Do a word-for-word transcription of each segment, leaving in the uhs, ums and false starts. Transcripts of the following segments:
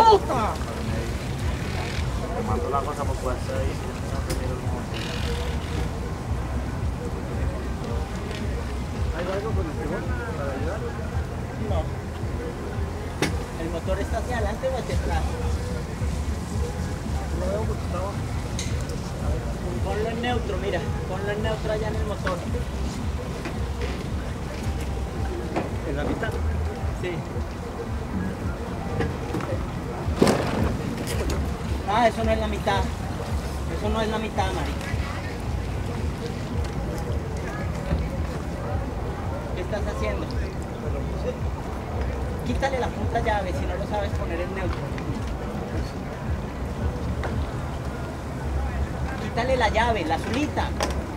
puta! Te mato la cosa por fuerza y si no te miro el monte. ¿Hay algo con el timón para ayudar? No. ¿El motor está hacia adelante o hacia atrás? No veo mucho trabajo. Ponlo en neutro, mira. Ponlo en neutro allá en el motor. ¿En la mitad? Sí. Ah, eso no es la mitad. Eso no es la mitad, marica. ¿Qué estás haciendo? Quítale la puta llave si no lo sabes poner en neutro. Quítale la llave, la azulita.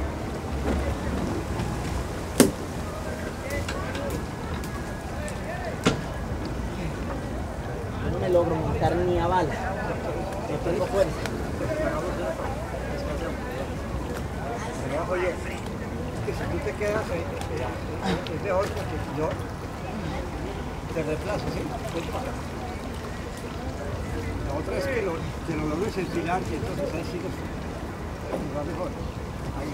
Yo no me logro montar ni a bala. No tengo fuerza. Oye, es que si tú te quedas, eh, eh, es mejor porque yo te reemplazo, ¿sí? Vete para acá. La otra es que lo, que lo logres enfilar y entonces ahí sí lo va mejor. Ahí.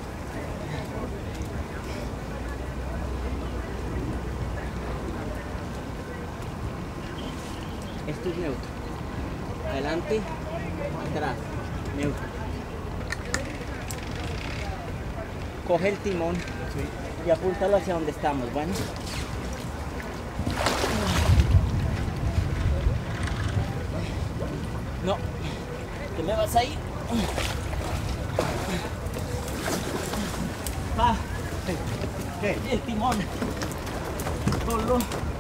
Esto es neutro. Adelante, atrás, neutro. Coge el timón y apúntalo hacia donde estamos, bueno. No, ¿qué me vas a ir? Ah, ¿Qué? el timón. Ponlo.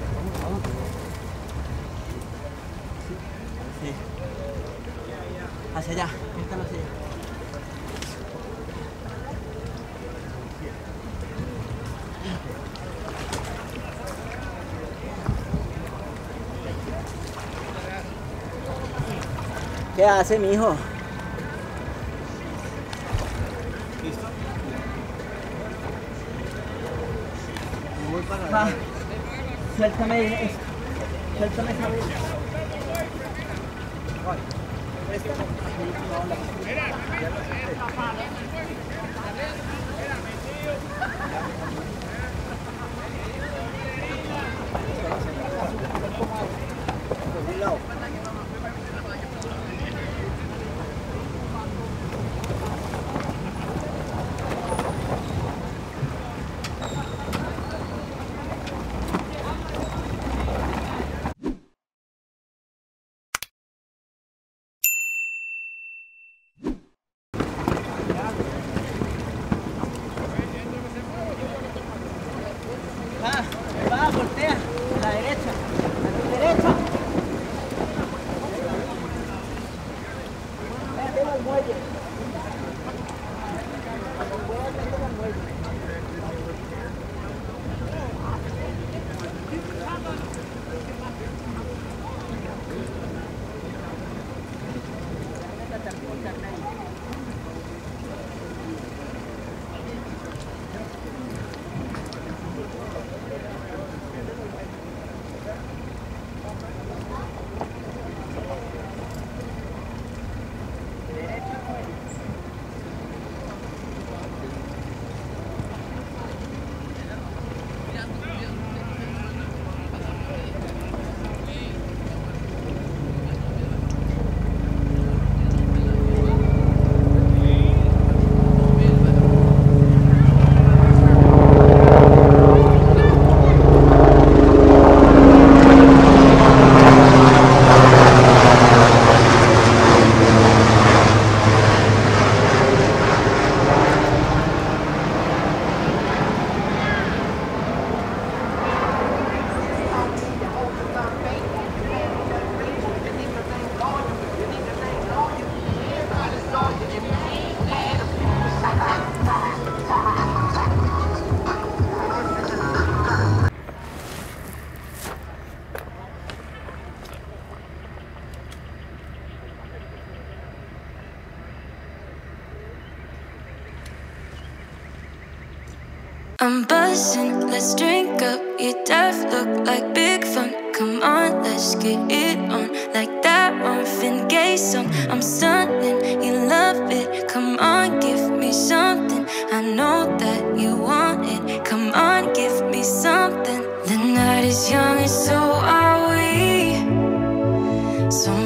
Sí. Hacia allá, métalo hacia allá. ¿Qué hace, mijo? ¿Listo? Me voy para Ah, allá. suéltame esto. Suéltame esa vez. Vale. Por un lado. Va, va, voltea. A la derecha. A tu derecha. Mételo al muelle. Mételo al muelle. I'm buzzing, let's drink up. Your death look like big fun. Come on, let's get it on. like that Marvin Gaye song. I'm stunning, you love it. Come on, give me something. I know that you want it. Come on, give me something. The night is young and so are we. So